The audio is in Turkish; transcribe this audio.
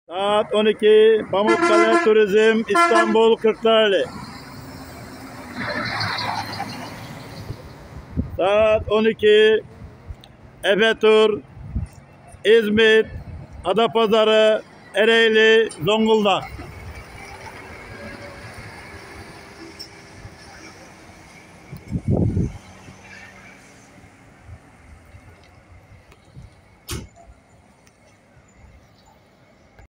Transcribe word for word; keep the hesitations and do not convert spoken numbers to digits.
Saat on iki Pamukkale Turizm İstanbul Kırklareli. Saat on iki Efe Tur İzmit, Adapazarı, Ereğli, Zonguldak.